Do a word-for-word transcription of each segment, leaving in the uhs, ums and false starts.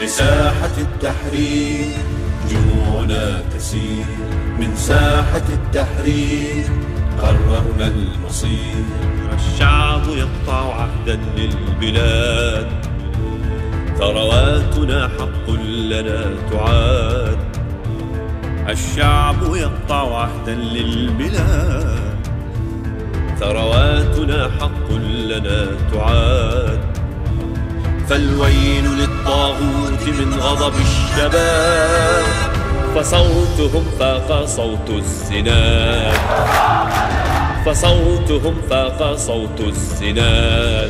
لساحة التحرير جموعنا تسير، من ساحة التحرير قررنا المصير. الشعب يقطع عهدا للبلاد، ثرواتنا حق لنا تعاد. الشعب يقطع عهدا للبلاد، ثرواتنا حق لنا تعاد. فالويل للطاغوت من غضب الشباب، فصوتهم فاق صوت السناد، فصوتهم فاق صوت السناد.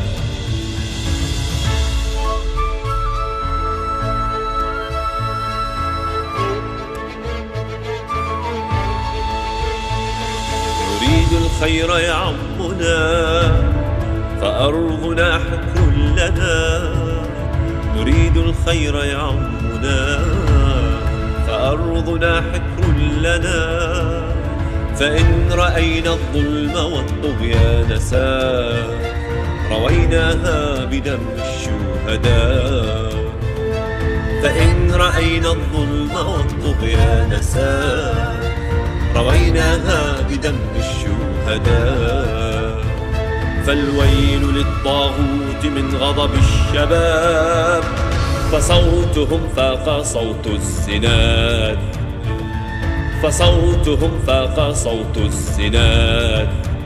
نريد الخير يعمنا، فأرضنا حكر لنا. نريد الخير يعمنا، فأرضنا حكر لنا. فإن رأينا الظلم والطغيان سار، رويناها بدم الشهداء. فإن رأينا الظلم والطغيان سار، رويناها بدم الشهداء. فالويل للطاغوت من غضب الشباب، فصوتهم فاق صوت السناد، فصوتهم فاق صوت السناد.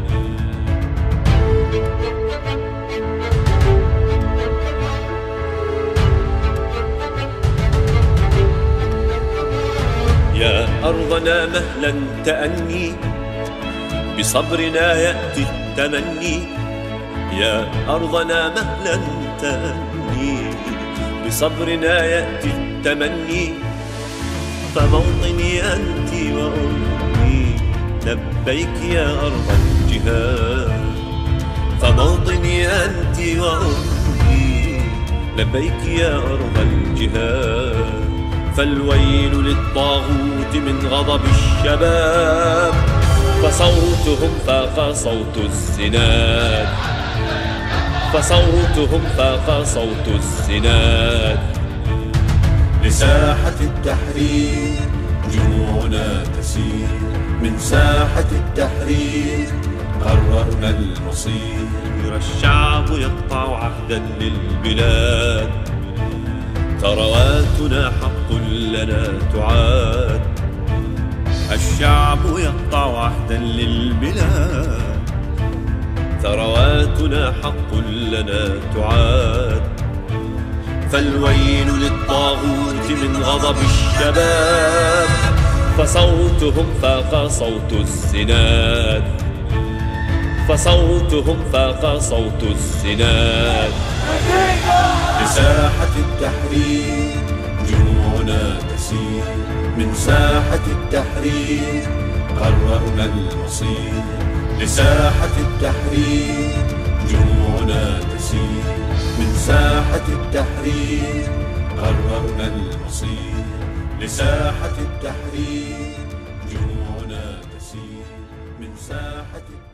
يا أرضنا مهلا تأني، بصبرنا يأتي التمني. يا أرضنا مهلا تأني، بصبرنا يأتي التمني. فموطني أنت وأمي، لبيك يا أرض الجهاد. فموطني أنت وأمي، لبيك يا أرض الجهاد. فالويل للطاغوت من غضب الشباب، فصوتهم فاق صوت السناد، فصوتهم فاق صوت السناد. لساحة التحرير جموعنا تسير، من ساحة التحرير قررنا المصير. الشعب يقطع عهدا للبلاد، ثرواتنا حق لنا تعاد. الشعب يقطع عهدا للبلاد، ثرواتنا حق لنا تعاد. فالويل للطاغوت من غضب الشباب، فصوتهم فاق صوت السناد، فصوتهم فاق صوت السناد. لساحة التحرير جموعنا تسير، من ساحة التحرير قررنا المصير. لساحة التحرير جموعنا تسير، من ساحة التحرير قررنا المصير. لساحة التحرير جموعنا تسير، من ساحة التحرير